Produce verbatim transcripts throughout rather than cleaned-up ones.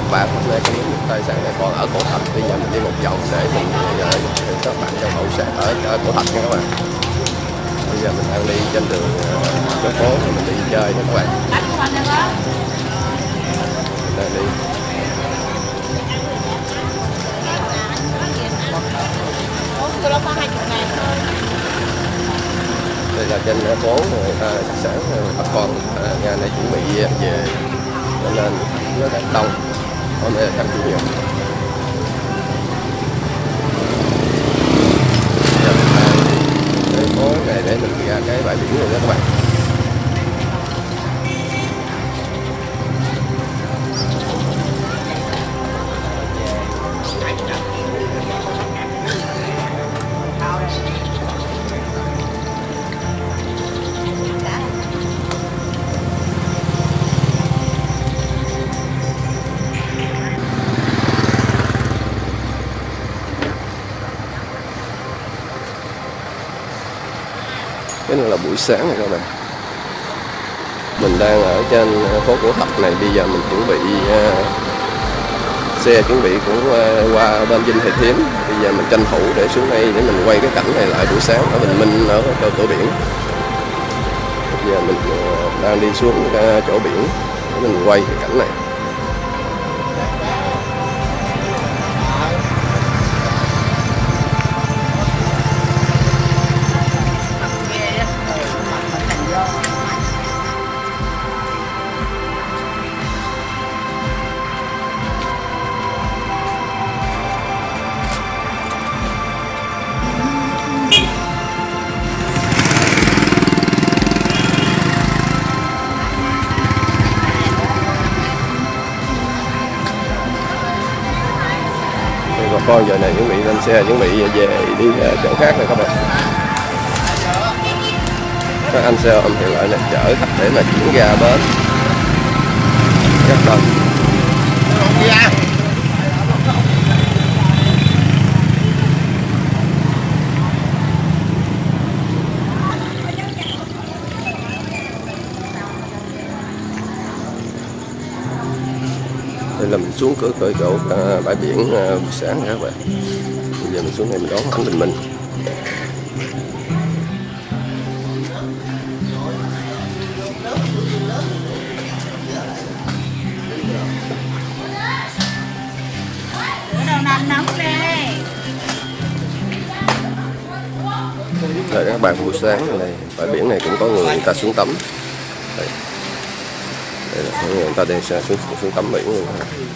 bạn, hôm nay cũng những tài sản này còn ở Cổ Thạch. Bây giờ mình đi một vòng để mình gửi các bạn trong hậu sẽ ở, ở Cổ Thạch nha các bạn. Bây giờ mình đang đi trên đường phố phố mình đi chơi nha các bạn. Mình đang đi. Đây là trên phố người ta sáng bà con nhà này chuẩn bị về cho nên nó rất đông. Hôm nay là tháng chủ nhật. Cái phố này để mình ra cái bãi biển rồi đó các bạn. Cái này là buổi sáng này các bạn. Mình đang ở trên phố Cổ Thạch này. Bây giờ mình chuẩn bị uh, xe chuẩn bị cũng uh, qua bên Vinh Thị Thiếm. Bây giờ mình tranh thủ để xuống đây để mình quay cái cảnh này lại buổi sáng ở Bình Minh ở chỗ cửa biển. Bây giờ mình uh, đang đi xuống uh, chỗ biển để mình quay cái cảnh này. Bà con giờ này chuẩn bị lên xe chuẩn bị về đi chỗ khác này các bạn. Các anh xe ôm hiện lại này chở khách để mà chuyển ra bến rất đông. Đây là mình xuống cửa cửa chỗ uh, bãi biển uh, buổi sáng nha các bạn. Bây giờ mình xuống này mình đón anh Bình Minh. Đây các bạn, buổi sáng này bãi biển này cũng có người, người ta xuống tắm. Đây. Đây là người ta đang xuống, xuống, xuống tắm biển luôn.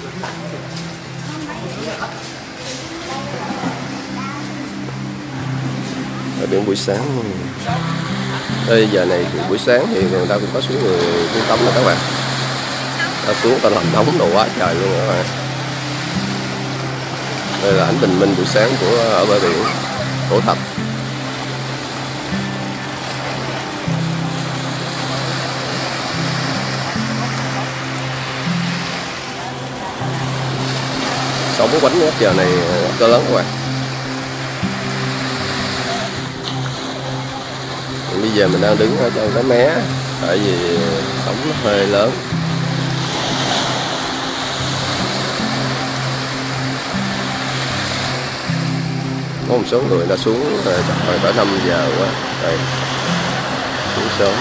Ở biển buổi sáng. Đây giờ này buổi sáng thì người ta cũng có xuống người xuống tắm đó các bạn. Ta xuống ta làm nóng đồ quá trời luôn các bạn. Đây là ảnh Bình Minh buổi sáng của ở bãi biển Cổ Thạch. Sóng quánh nhất giờ này cỡ lớn các bạn. Bây giờ mình đang đứng ở trong cái mé tại vì sóng nó hơi lớn. Có một số người đã xuống rồi phải năm giờ quá. Đây. Xuống sớm.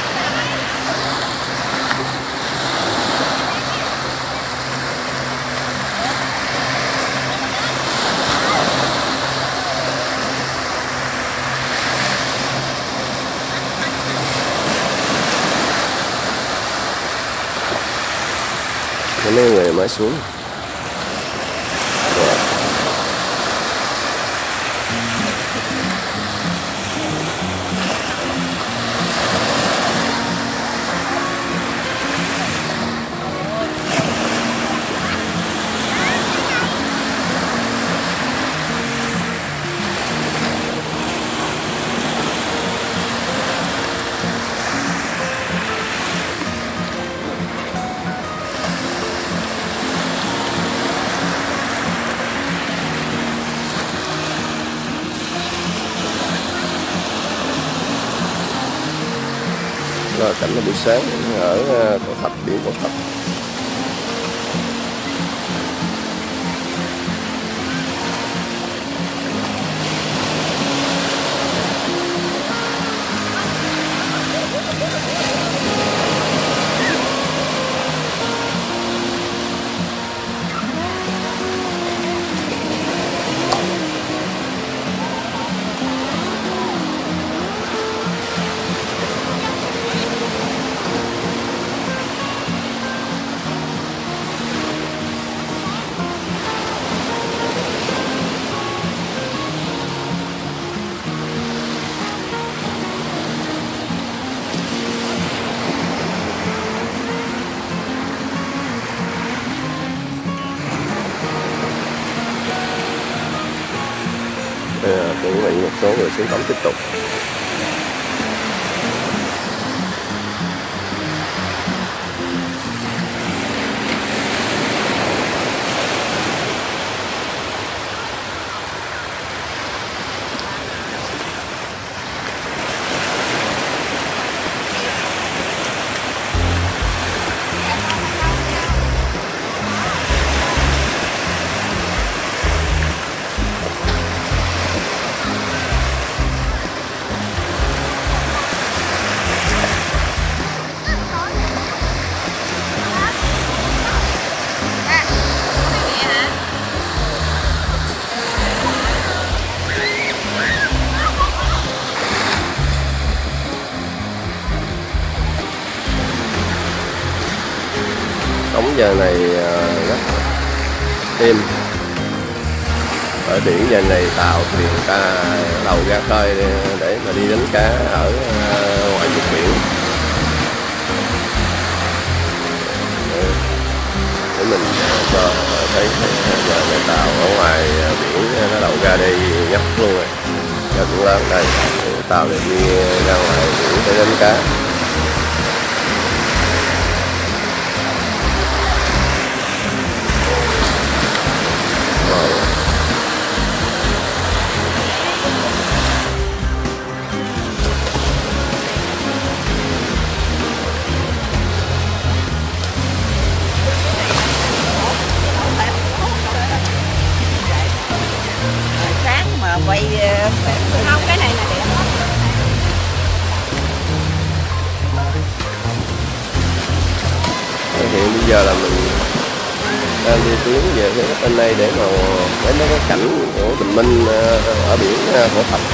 Mấy người mới xuống. Rồi. Đó là cảnh buổi sáng ở Cổ Thạch, biển Cổ Thạch. số người xuống cổng tiếp tục. Sóng giờ này rất êm. Ở biển giờ này tàu thuyền ta đầu ra khơi để mà đi đánh cá ở ngoài vực biển. Để mình cho thấy giờ này tàu ở ngoài biển nó đầu ra đây nhấp luôn rồi. Giờ cũng lớn đây, tàu để đi ra ngoài biển để đánh cá. Quay không, cái này là đẹp. Hiện bây giờ là mình đang đi tuyến về phía bên đây để mà thấy mấy cái cảnh của bình minh ở biển Phổ Thạch.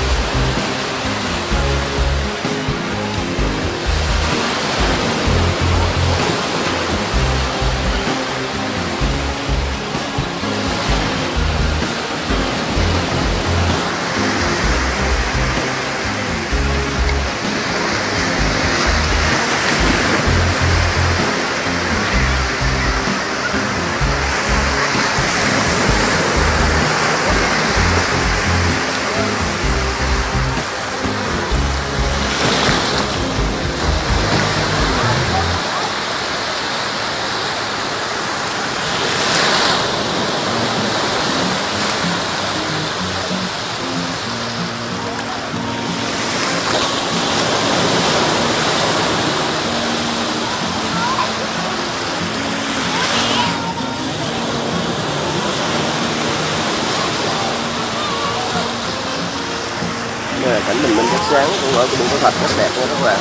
Cảnh bình minh rất sáng cũng ở vùng Phổ Thạch rất đẹp nha các bạn.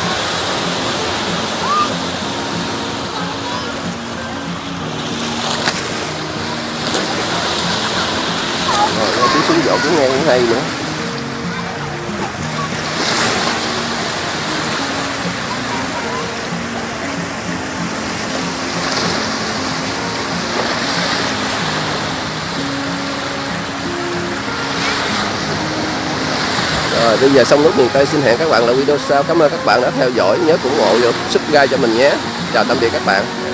Rồi tiếng súng dỗ cũng nghe cũng hay nữa. Rồi, bây giờ xong nước miền Tây xin hẹn các bạn là video sau. Cảm ơn các bạn đã theo dõi, nhớ ủng hộ và subscribe cho mình nhé. Chào tạm biệt các bạn.